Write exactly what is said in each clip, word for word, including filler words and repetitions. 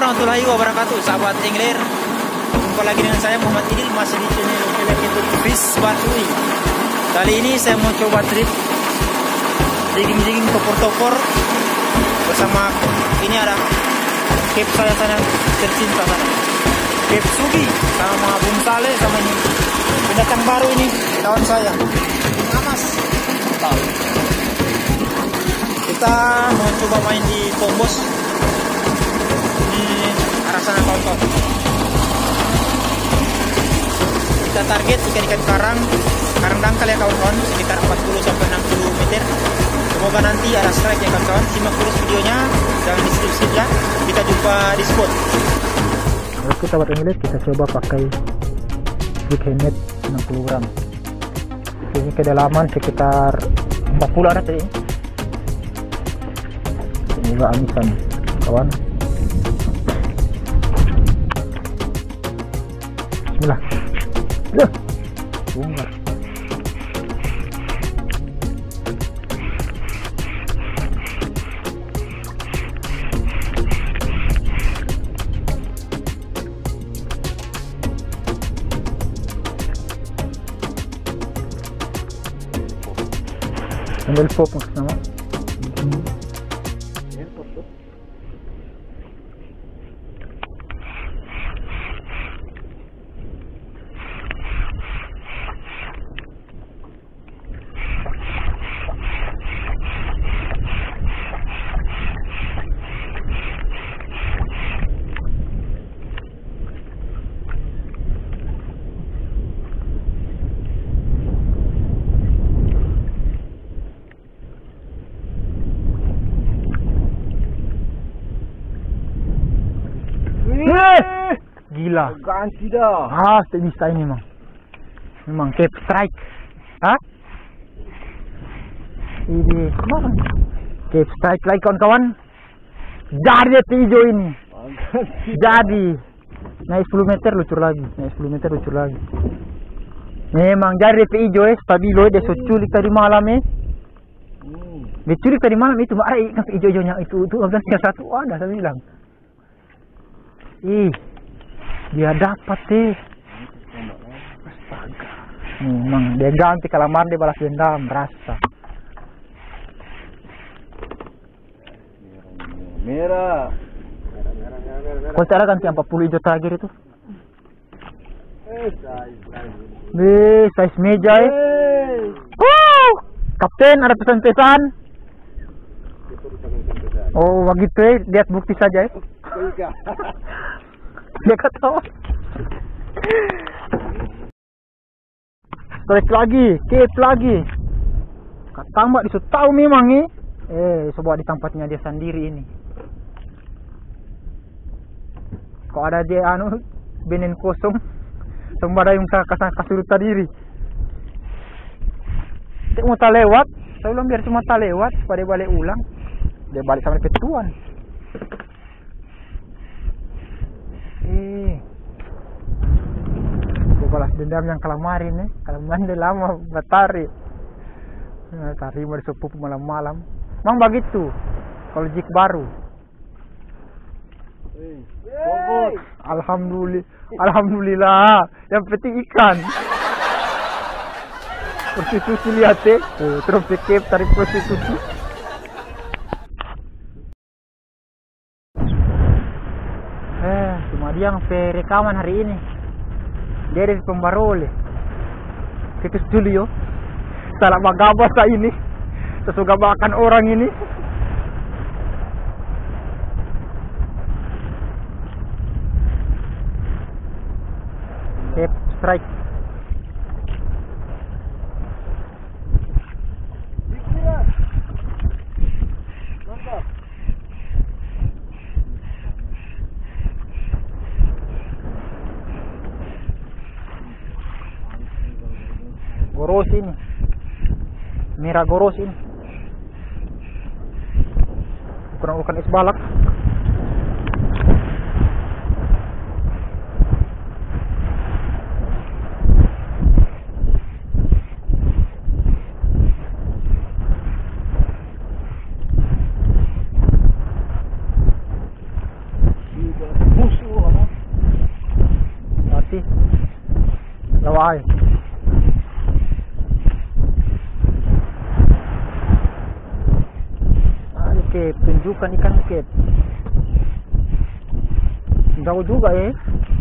warahmatullahi wabarakatuh, sahabat Engler. Jumpa lagi dengan saya Muhammad Idil, masih di channel YouTube Fish Batui. Kali ini saya mau coba trip jigging-jigging topor-topor bersama ini ada Cape saya sana tercinta sana, Cape Sugi sama Bung Saleh, sama ini pendatang baru ini kawan saya Amas. Kita mau coba main di Tombos di arah sana kawan-kawan. Kita target ikan-ikan karang, karang dangkal ya kawan-kawan, sekitar empat puluh sampai enam puluh meter. Semoga nanti ada strike ya kawan-kawan. Simak terus videonya, jangan di skip ya. Kita jumpa di spot. Oke sahabat Engler, kita coba pakai jig handmade enam puluh gram. Ini kedalaman sekitar empat puluh ada tadi. Ini juga amisan kawan. Bismillah. Duh, bongkar. Ambil pop maksudnya. Gila, ganti dah. Ah, tak bisa ini memang. Memang Cape Strike. Hah? Ini mana? Cape Strike lagi kawan-kawan. Jadi hijau ini. Jadi naik sepuluh meter lucur lagi, naik sepuluh meter lucur lagi. Memang jadi hijau eh, stabilo dia so culik tadi malam eh. Dia culik tadi malam itu, marah ikan hijau-hijaunya itu itu ada satu ada saya bilang. Ih, dia dapat deh. Astaga. Memang dia ganti kalamar, dia balas dendam rasa. Merah. Kau cara ganti empat puluh hijau terakhir itu. Eh, size, size. Wih, size meja eh. Wow, Kapten ada pesan-pesan. Oh, begitu eh, lihat bukti saja eh. Dia kata strike lagi, Cape lagi. Kata mbak disuruh tahu memang nih. Eh, coba di tempatnya dia sendiri ini. Kok ada dia anu benen kosong, sembada yang saya kasih kasur tadiri. Dia mau tak lewat, saya bilang biar cuma tak lewat, pada balik ulang. Dia balik sama petuan. Eh, gue balas dendam yang kalamarin nih, kalamarin udah lama batari, batari mau disupup malam-malam. Mang begitu, kalau jig baru. Bongkot. Alhamdulillah, alhamdulillah, yang penting ikan. Prostitusi lihat deh, tuh, terus Cape tarik prostitusi. Eh, cuma dia yang rekaman hari ini. Dia dari Pembarole. Ke studio. Salah magabas sa ini. Sesugabakan orang ini. Cape Strike. Mantap. Goros ini, merah goros ini, ukuran-ukuran es balak. Juga. bawah. Ayo Kep, tunjukkan ikan Kep. Jauh juga ya.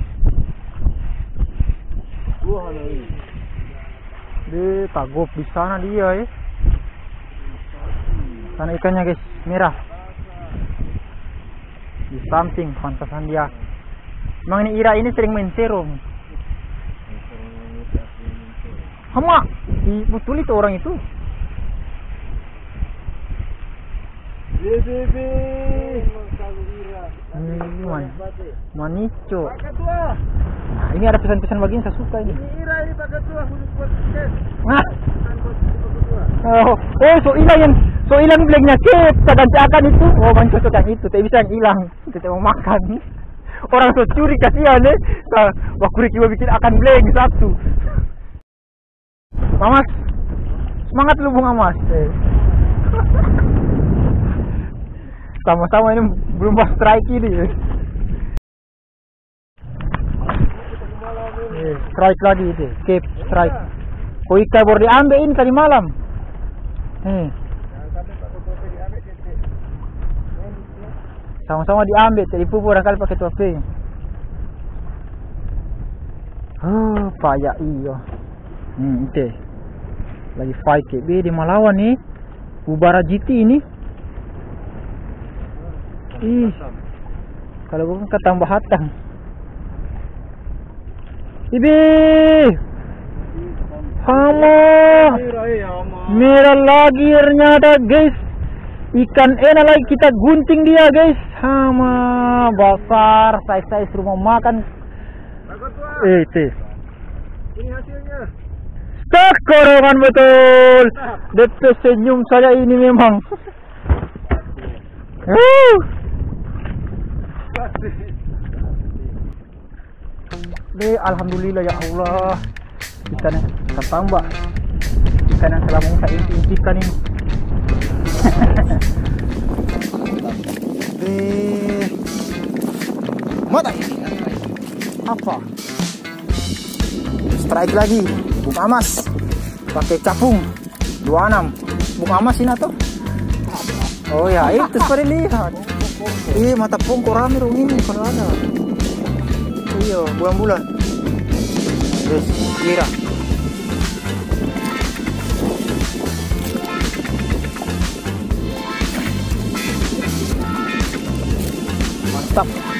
Wah, ada ini. Dia tagop di sana dia ya. Sana ikannya guys, merah. Di samping pantasan dia. Emang ini Ira ini sering main serong. Hama, di betul itu orang itu. B B B. Ini man, manico. Pak Ketua. Nah, ini ada pesan-pesan bagian saya suka ini. Ini Ira ini Pak Ketua khusus buat kes. Nah, Bukan buat Pak Ketua. oh, oh so ilang yang so ilang bilangnya Kep, kadang-kadang itu. Oh, man cocok yang itu, tapi bisa yang hilang. Kita mau makan. Orang so curi kasihan eh. Wakuri kiwa bikin akan bleng satu. Mamas, semangat lu Bung Amas. Eh. Sama-sama ini belum pas strike ini. Eh. Eh, strike lagi itu, Kep strike. Kok ikan baru diambil ini tadi malam. Eh. Sama-sama diambil, tadi pupuk barangkali pakai tuape. Oh, payah iyo. Hmm, itu. Lagi fight K B di melawan nih. Ubara G T ini. Ih. Kalau bukan ketambah hatang. Ibi. Hama. Merah lagi ternyata guys. Ikan enak lagi kita gunting dia guys. Hama besar, size-size rumah makan. Eh, itu. Ini hasilnya. Tak korongan betul. Detik senyum saya ini memang. Uh. Deh, alhamdulillah ya Allah. Ikan yang kita tambah. Ikan yang selama ini saya impikan ini. Eh, mata apa? Strike lagi, Bung Amas pakai capung dua puluh enam. Bung Amas ini atau? Oh ya, itu pada lihat. Iya, mata pungkor rame rong ini kalau ada. Iya, bulan-bulan. Terus kira. Mantap.